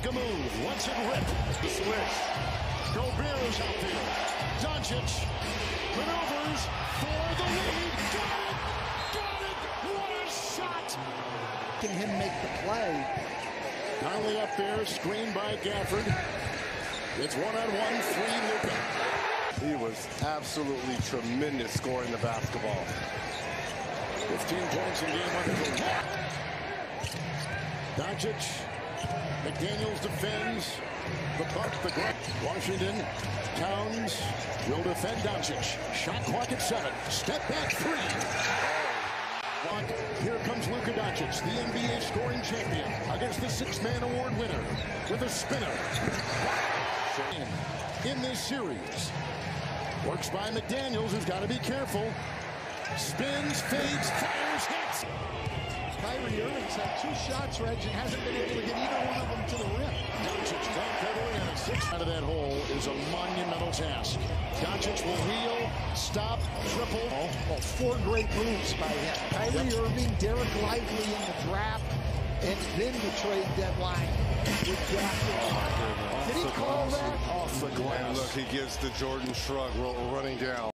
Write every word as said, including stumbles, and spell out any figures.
a move. What's it rip? The switch. Gobert's out there. Dončić maneuvers for the lead. Got it! Got it! What a shot! Can him make the play. Conley up there, screened by Gafford. It's one-on-one, free Luka. He was absolutely tremendous scoring the basketball. fifteen points in game one. Dončić. McDaniels defends. The puck, the grab. Washington. Towns will defend Dončić. Shot clock at seven. Step back three. Here comes Luka Dončić, the N B A scoring champion, against the six-man award winner with a spinner. In this series. Works by McDaniels, who's got to be careful. Spins, fades, fires, hits. Kyrie Irving's had two shots, Reg, and hasn't been able to get either one of them to the rim. Dončić down heavily, and a six out of that hole is a monumental task. Dončić will wheel, stop, triple. Oh, well, four great moves by him. Kyrie yep. Irving, Derek Lively in the draft, and then the trade deadline with Gafford. Did he call that? Off the glass. And look, he gives the Jordan shrug running down.